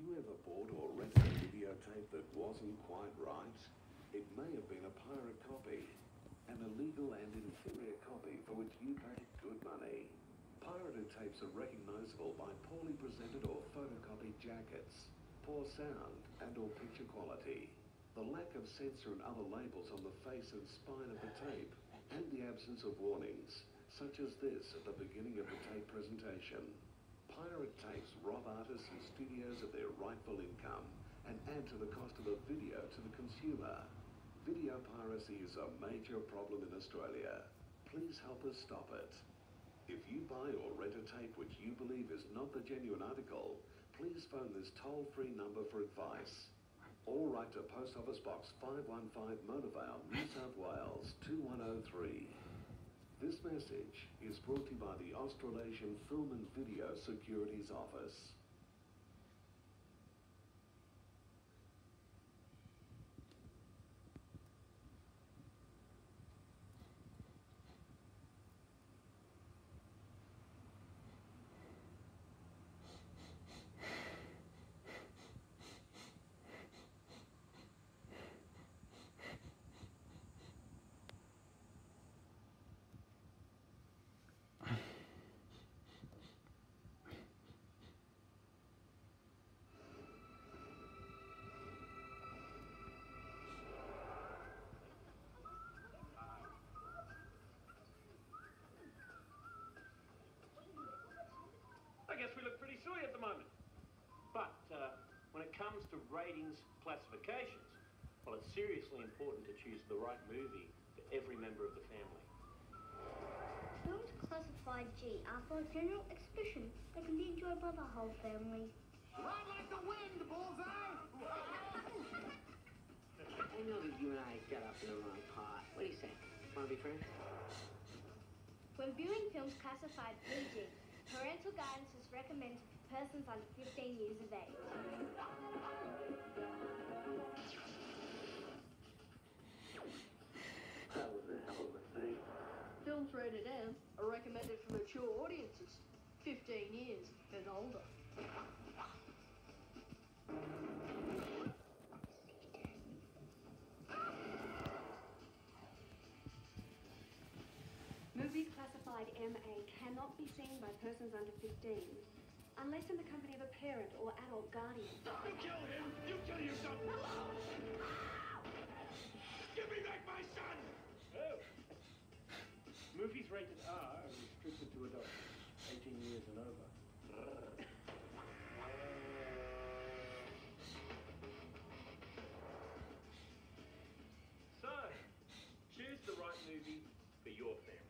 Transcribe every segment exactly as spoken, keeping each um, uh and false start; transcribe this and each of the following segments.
you ever bought or rented a videotape that wasn't quite right? It may have been a pirate copy, an illegal and inferior copy for which you paid good money. Pirated tapes are recognizable by poorly presented or photocopied jackets, poor sound and or picture quality, the lack of censor and other labels on the face and spine of the tape, and the absence of warnings, such as this at the beginning of the tape presentation. Pirate tapes rob artists and studios of their rightful income and add to the cost of a video to the consumer. Video piracy is a major problem in Australia. Please help us stop it. If you buy or rent a tape which you believe is not the genuine article, please phone this toll-free number for advice. Or write to Post Office Box five one five Mona Vale, New South Wales two one oh three. This message is brought to you by the Australasian Film and Video Securities Office. I guess we look pretty silly at the moment. But uh, when it comes to ratings classifications, well, it's seriously important to choose the right movie for every member of the family. Films classified G are for general exhibition that can be enjoyed by the whole family. Ride like the wind, Bullseye! I know that you and I got up in the wrong pot. What do you say? Want to be friends? When viewing films classified P G, parental guidance is recommended for persons under fifteen years of age. That was a hell of a thing. Films rated M are recommended for mature audiences, fifteen years and older. Movies classified M A cannot be seen by persons under fifteen, unless in the company of a parent or adult guardian. You kill him! You kill yourself! Give me back my son! Oh. Movies rated R are restricted to adults eighteen years and over. So, choose the right movie for your family.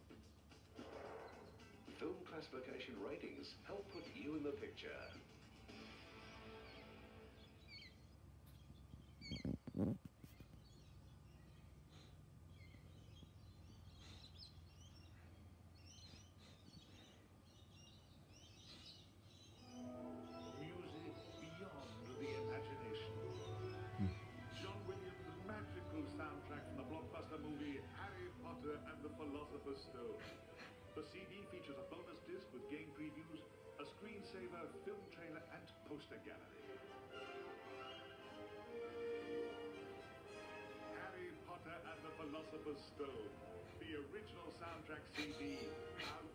Film classification ratings help put you in the picture. Music beyond the imagination. John Williams' magical soundtrack from the blockbuster movie Harry Potter and the Philosopher's Stone. The C D features a bonus disc with game previews, a screensaver, film trailer, and poster gallery. Harry Potter and the Philosopher's Stone, the original soundtrack C D, out